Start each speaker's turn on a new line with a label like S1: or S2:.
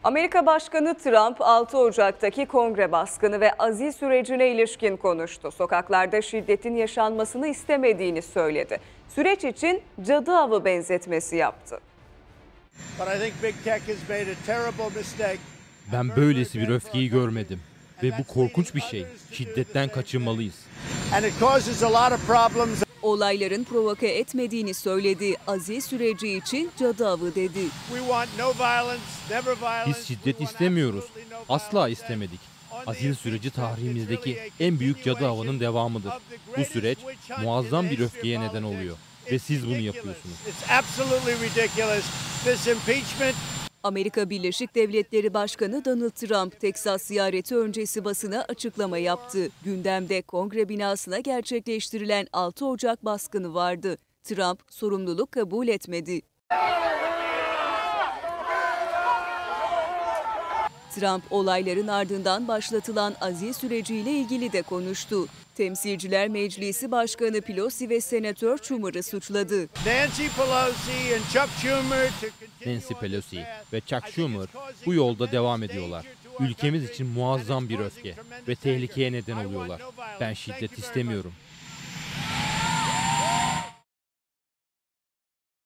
S1: Amerika Başkanı Trump 6 Ocak'taki kongre baskını ve azil sürecine ilişkin konuştu. Sokaklarda şiddetin yaşanmasını istemediğini söyledi. Süreç için cadı avı benzetmesi yaptı.
S2: Ben böylesi bir öfkeyi görmedim ve bu korkunç bir şey. Şiddetten kaçınmalıyız.
S1: Olayların provoke etmediğini söyledi. Azil süreci için cadı avı dedi.
S2: Biz şiddet istemiyoruz. Asla istemedik. Azil süreci tarihimizdeki en büyük cadı avının devamıdır. Bu süreç muazzam bir öfkeye neden oluyor ve siz bunu yapıyorsunuz.
S1: Amerika Birleşik Devletleri Başkanı Donald Trump, Teksas ziyareti öncesi basına açıklama yaptı. Gündemde kongre binasına gerçekleştirilen 6 Ocak baskını vardı. Trump sorumluluk kabul etmedi. Trump olayların ardından başlatılan azil süreciyle ilgili de konuştu. Temsilciler Meclisi Başkanı Pelosi ve Senatör Schumer'ı suçladı.
S2: Nancy Pelosi ve Chuck Schumer bu yolda devam ediyorlar. Ülkemiz için muazzam bir öfke ve tehlikeye neden oluyorlar. Ben şiddet istemiyorum.